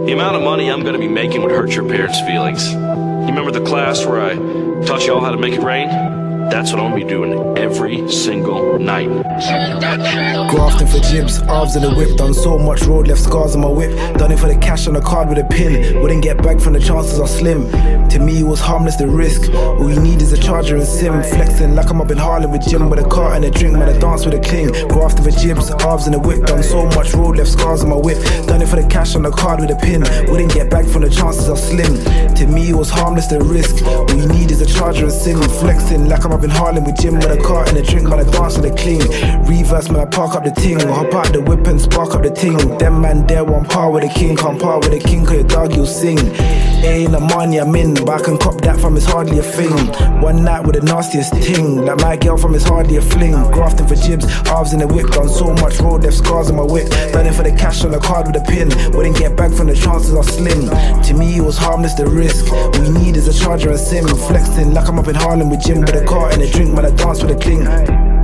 The amount of money I'm gonna be making would hurt your parents' feelings. You remember the class where I taught you all how to make it rain? That's what I'm gonna be doing every single night. Grafting for jibs, arms in the whip. Done so much road, left scars on my whip. Done it for the cash on the card with a pin. Wouldn't get back from the chances are slim. To me it was harmless, the risk. All you need is a charger and sim. Flexing like I'm up in Harlem with Jim, with a car and a drink, man, I dance with a cling. Grafting for jibs, arms in the whip. Done so much road, left scars on my whip. Done it for the cash on the card with a pin. Wouldn't get back from the chances are slim. To me it was harmless, the risk. All you need is a charger and sim. Flexing like I'm up in Harlem with Jim, with a car and a drink, man, I dance with a cling. Reverse, man, I park up the ting. Hop out the whip and spark up the ting. Them man there one par with the king. Can't par with the king, cause your dog you'll sing. Ain't the money I'm in, but I can cop that from it's hardly a thing. One night with the nastiest ting. Like my girl from it's hardly a fling. Grafting for jibs, arms in the whip. Done so much road, left scars on my whip. Done it for the cash on the card with a pin. Wouldn't get back from the chances are slim. To me it was harmless, the risk. All you need is a charger and sim. Flexing like I'm up in Harlem with Jim, with a car and a drink, man, I dance with a cling.